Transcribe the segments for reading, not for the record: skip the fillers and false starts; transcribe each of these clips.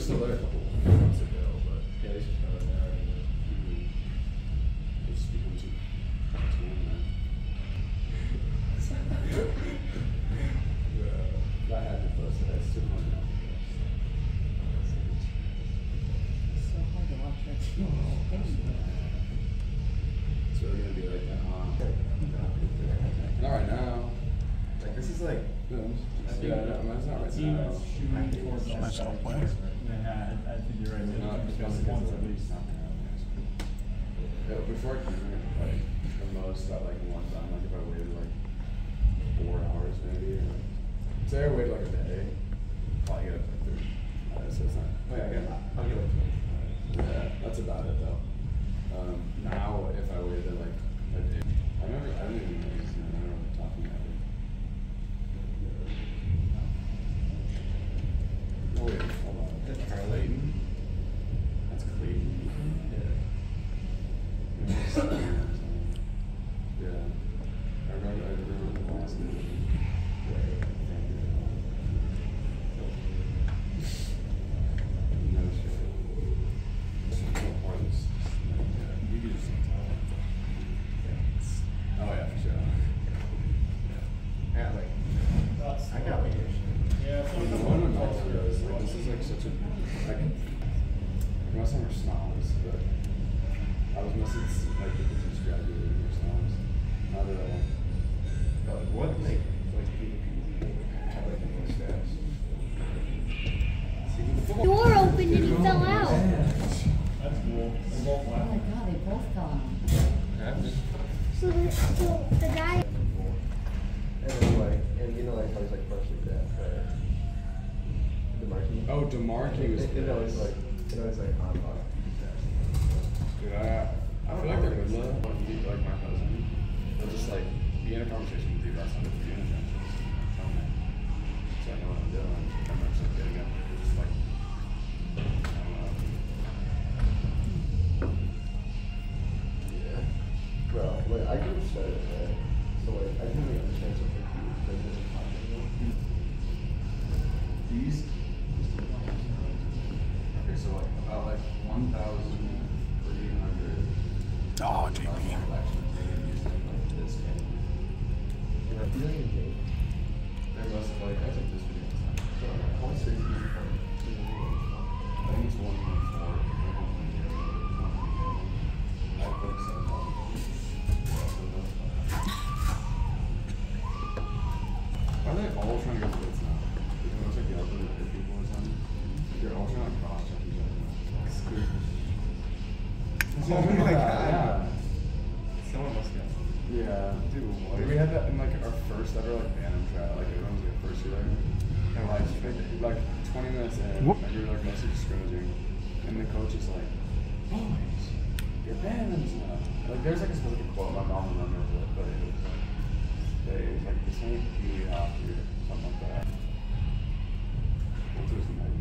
still there a couple months ago, but yeah, they should throw it there. it's become too man. I had to post it. That's too much now. It's so hard to watch that. It's really gonna be like that, huh? Not right now. Like this is like. Yeah, no, it's not right team now. that's shooting towards the Nice little play. Yeah, I think you're right. No, Because because once at least. Yeah, before I came here, like the most that like one time, like if I waited like 4 hours maybe, or say I waited like a day, probably get up to like 30. So it's not. Oh yeah, I'll get it. Yeah, that's about it though. Now if I waited like a day, I don't even know his name. I don't know what I'm talking about. Oh wait, hold on. That's Clayton. That's Clayton. Yeah. I remember the last name. No shit. You can just tell. Oh yeah, for sure. Yeah, like I got like Yeah, I mean, the one in Mexico is like, this is like such a, like, most of them are snobs, but I was mostly like the business graduated or snobs. Now that I what like have like the most stats. Door opened and he fell out. that's cool. They're both Oh my laughing. god, they both fell out. So the guy. And then like, and you know like how he's like partially deaf, DeMarque. Oh, DeMarque was. You know it's like, on fire. Dude, I feel like they're good love. Like my cousin, they'll just like be in a conversation with you about something for you and then just tell me. So I know what I'm doing. I'm actually getting up. It's just like, I don't know. Yeah. Bro, like I get started, right? So like I can make understand something like this is possible. These. Okay, so like about like 1,300. Oh, JP. They're most like, I took this video. I think it's 1.4. I think so. Why are they all trying to get blitz now? Because it looks like the ultimate hit people or something. They're all trying to cross check each other. Oh my God. Yeah. Someone must get. Yeah. Dude, what? We had that in like our first ever like Bantam chat. Like everyone was like first year there. And like 20 minutes in, Whoop. like we were like mostly just scrimmaging. And the coach is like, boys, you're Bantams now. Like there's like a specific quote, my mom remembers it, but it was like, it was like this ain't Pee Wee hockey or something like that. What's his name?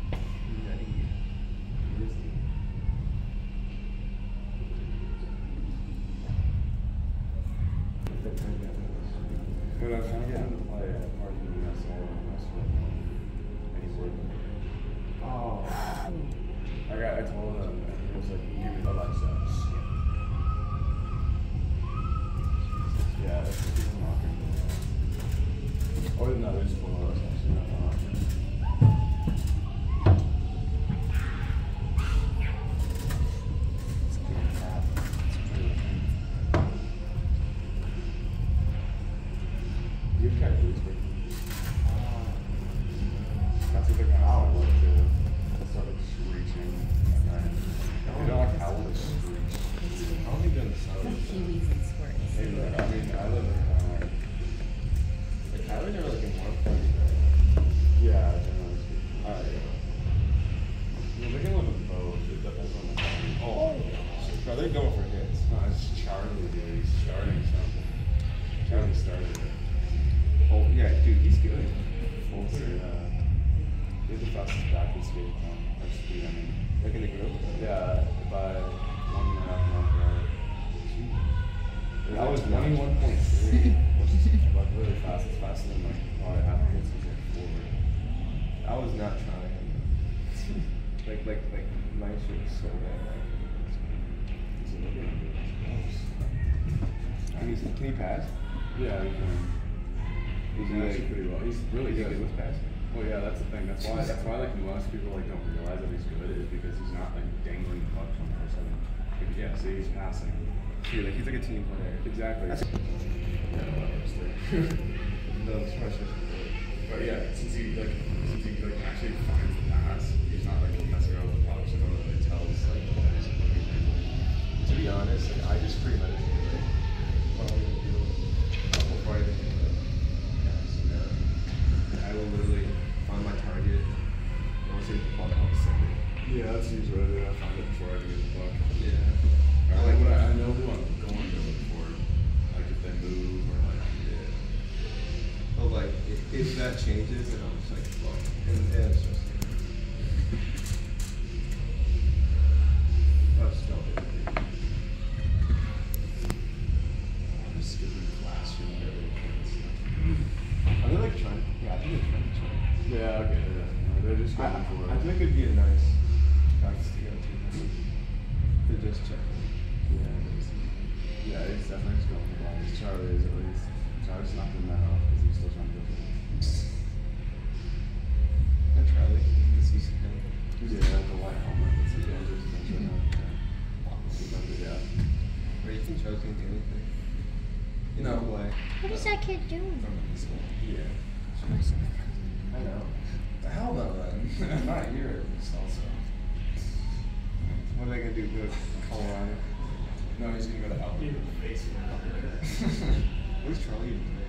Dude, I was trying to get him to play at Heartland and he wouldn't. Oh. I told him, and he was like, give me the license. Yeah, that's what he's knocking. Oh, no, there's just one of us actually not knocking. You've got boots with you. That's what they're gonna have to start like screeching at night. They don't like howl, they screech. I don't think they're in the sun. Like kiwis and squirts. I mean, I live in Like I would never like in one place. yeah, generally speaking. They can live in both. It depends on the time. Oh, Bro, they're going for hits. no, it's Charlie, dude. He's starting something. Charlie started it. Oh yeah, dude, he's good. He's the fastest back in skate time. Or speed, I mean. Like in the group. Yeah, by 1.5 miles per hour. That was 21.3, which is like really fast. It's faster than like probably half of hits he's like forward. I was not trying. Like my shit is so bad. Can he pass? Yeah, he can. He's actually pretty well. He's really He's good good with passing. Well, yeah, that's the thing. That's why like most people like don't realize that he's good is because he's not like dangling the puck 24/7. Yeah, see, he's passing. See, like he's like a team player. Exactly. That's no, it's pressure. But yeah, since he actually finds the pass, he's not like messing around with the puck, so no one really tells like that he's like. To be honest, like, I just premeditate like what I'm gonna do before I even do it. I will literally find my target. I'll take the puck out second. Yeah, that's usually what I do. I find it before I even get the puck. Yeah. I know who I'm going to look for, like if they move or like. Yeah. But like, if that changes, then I'm just like, fuck. And it's just. I'll just don't do it. I'm just skipping class, you know. Are they like trying? Yeah, I think they're trying to check. Yeah, okay, yeah. No, they're just going for it. I think it'd be a nice practice to go to. To just check. Yeah, he's definitely just going for balls. Charlie is at least. Charlie's not doing that off because he's still trying to go for it. And Charlie, this is him. Yeah, the white helmet. That's the dangerous thing. Yeah. Where you think Charlie's gonna do anything? No way. What is that kid doing? Yeah. I know. The hell no, then. Not here, at least, also. What are they gonna do? Go to Colorado? No, he's gonna go to Alabama. Where's Charlie even play?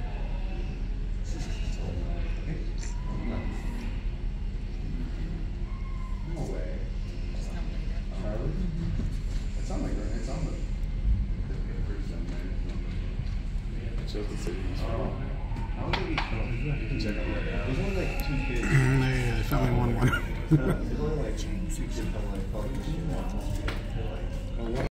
No way. Charlie? It's on it's on the papers and it shows the city. Oh. How would he come? You can check it right now. There's only like 2 kids. They finally won one. There's only like 2 kids on like fucking shit.